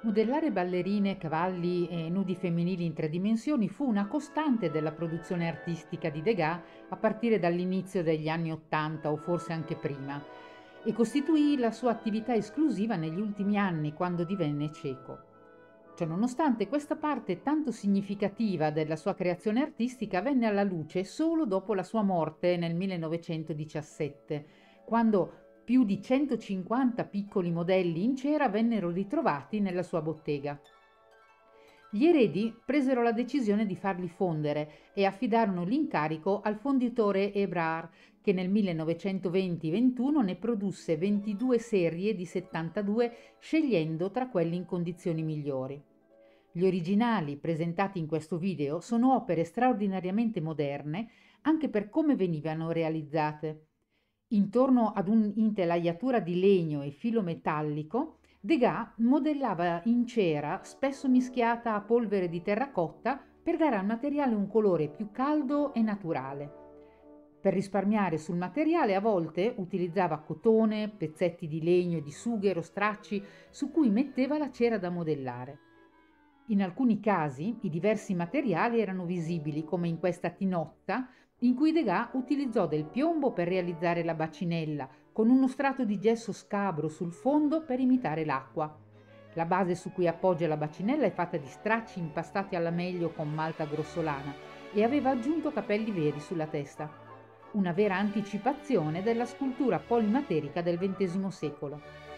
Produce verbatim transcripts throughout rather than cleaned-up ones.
Modellare ballerine, cavalli e nudi femminili in tre dimensioni fu una costante della produzione artistica di Degas a partire dall'inizio degli anni Ottanta o forse anche prima, e costituì la sua attività esclusiva negli ultimi anni quando divenne cieco. Ciononostante, questa parte tanto significativa della sua creazione artistica venne alla luce solo dopo la sua morte nel millenovecentodiciassette, quando più di centocinquanta piccoli modelli in cera vennero ritrovati nella sua bottega. Gli eredi presero la decisione di farli fondere e affidarono l'incarico al fonditore Hébrard, che nel millenovecentoventi ventuno ne produsse ventidue serie di settantadue, scegliendo tra quelli in condizioni migliori. Gli originali presentati in questo video sono opere straordinariamente moderne anche per come venivano realizzate. Intorno ad un'intelaiatura di legno e filo metallico, Degas modellava in cera, spesso mischiata a polvere di terracotta, per dare al materiale un colore più caldo e naturale. Per risparmiare sul materiale, a volte utilizzava cotone, pezzetti di legno e di sughero, stracci su cui metteva la cera da modellare. In alcuni casi i diversi materiali erano visibili, come in questa tinotta, in cui Degas utilizzò del piombo per realizzare la bacinella, con uno strato di gesso scabro sul fondo per imitare l'acqua. La base su cui appoggia la bacinella è fatta di stracci impastati alla meglio con malta grossolana e aveva aggiunto capelli veri sulla testa. Una vera anticipazione della scultura polimaterica del ventesimo secolo.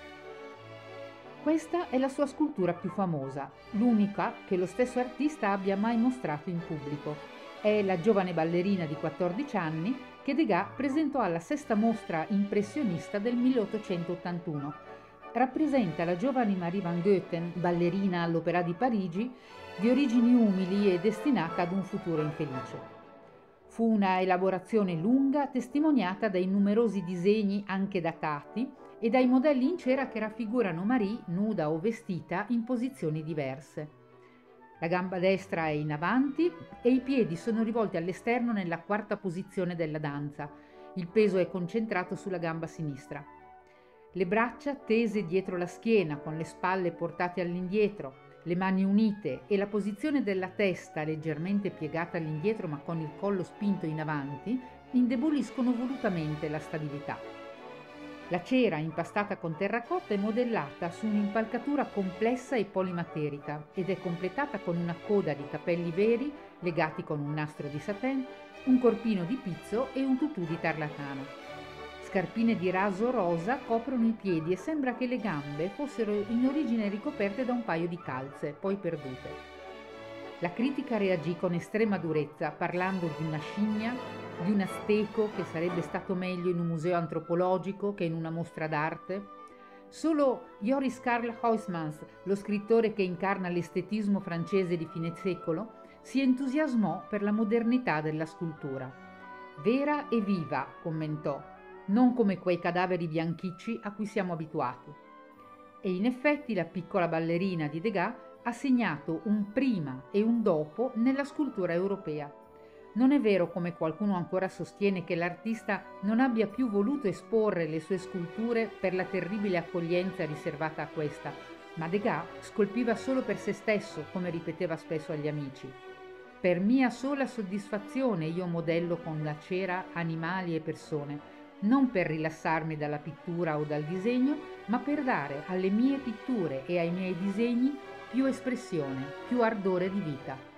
Questa è la sua scultura più famosa, l'unica che lo stesso artista abbia mai mostrato in pubblico. È la giovane ballerina di quattordici anni che Degas presentò alla sesta mostra impressionista del milleottocentottantuno. Rappresenta la giovane Marie van Goethen, ballerina all'Opéra di Parigi, di origini umili e destinata ad un futuro infelice. Fu una elaborazione lunga, testimoniata dai numerosi disegni anche datati e dai modelli in cera che raffigurano Marie, nuda o vestita, in posizioni diverse. La gamba destra è in avanti e i piedi sono rivolti all'esterno nella quarta posizione della danza. Il peso è concentrato sulla gamba sinistra. Le braccia tese dietro la schiena, con le spalle portate all'indietro, le mani unite e la posizione della testa leggermente piegata all'indietro ma con il collo spinto in avanti, indeboliscono volutamente la stabilità. La cera impastata con terracotta è modellata su un'impalcatura complessa e polimaterica ed è completata con una coda di capelli veri legati con un nastro di satin, un corpino di pizzo e un tutù di tarlatano. Scarpine di raso rosa coprono i piedi e sembra che le gambe fossero in origine ricoperte da un paio di calze, poi perdute. La critica reagì con estrema durezza, parlando di una scimmia, di un azteco che sarebbe stato meglio in un museo antropologico che in una mostra d'arte. Solo Joris Karl Huysmans, lo scrittore che incarna l'estetismo francese di fine secolo, si entusiasmò per la modernità della scultura. Vera e viva, commentò, non come quei cadaveri bianchicci a cui siamo abituati. E in effetti la piccola ballerina di Degas ha segnato un prima e un dopo nella scultura europea. Non è vero, come qualcuno ancora sostiene, che l'artista non abbia più voluto esporre le sue sculture per la terribile accoglienza riservata a questa, ma Degas scolpiva solo per se stesso, come ripeteva spesso agli amici. Per mia sola soddisfazione io modello con la cera animali e persone, non per rilassarmi dalla pittura o dal disegno, ma per dare alle mie pitture e ai miei disegni più espressione, più ardore di vita.